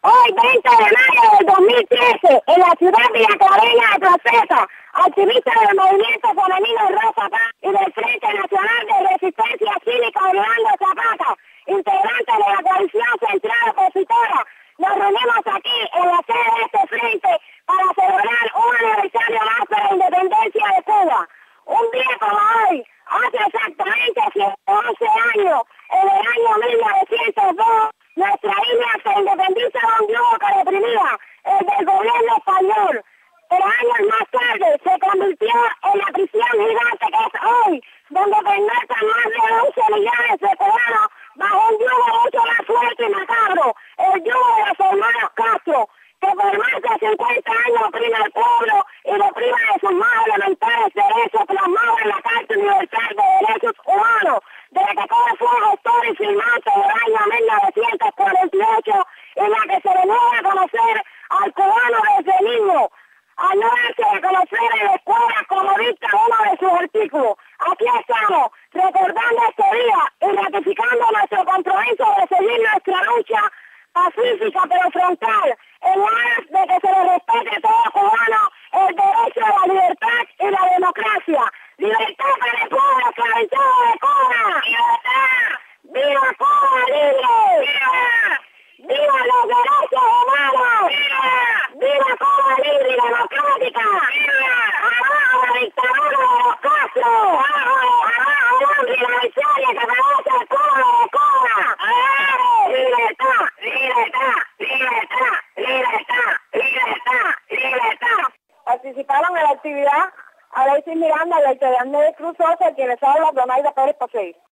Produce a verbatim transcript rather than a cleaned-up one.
Hoy, veinte de mayo del dos mil trece, en la ciudad de Villaclavina de Procesa, activistas del movimiento femenino Rosa Paz y del Frente Nacional de Resistencia Cívica Orlando Zapata, integrantes de la coalición central opositora, nos reunimos aquí en la sede de este frente para celebrar un aniversario más de la independencia de Cuba. Un día como hoy, hace exactamente ciento once años, en el año mil novecientos dos, nuestra isla se independiza de un yugo que reprimía el del gobierno español. Pero años más tarde se convirtió en la prisión gigante que es hoy, donde pernoctan más de once millones de cubanos bajo un yugo mucho más fuerte y macabro, el yugo de los hermanos Castro, que por más de cincuenta años oprime al pueblo y lo priva de sus más elementales derechos plasmados en la Carta Universal de Derechos Humanos, de la que Cuba fue gestor y firmante en el año mil novecientos cuarenta y ocho, en la que se le niega a conocer al cubano desde niño, al no darse a conocer en la escuela como dicta uno de sus artículos. Aquí estamos, recordando este día y ratificando nuestro compromiso de seguir nuestra lucha pacífica pero frontal, en aras de que se le respete a todo cubano el derecho a la libertad y la democracia. ¡Libertad para el pueblo esclavizado de Cuba! ¡Libertad! ¡Viva Cuba libre! ¡Viva! ¡Viva los derechos humanos! ¡Viva! ¡Viva Cuba libre y democrática! ¡Viva! ¡Abajo la dictadura de los Castro! ¡Abajo! ¡Abajo el hambre y la miseria que padece el pueblo de Cuba! ¡Abajo! ¡Libertad! ¡Libertad! ¡Libertad! ¡Libertad! ¡Libertad! ¡Libertad! Participaron en la actividad Alexis Miranda, Leite de Cruz Sosa, quienes hablan Donaida Pérez Pasey.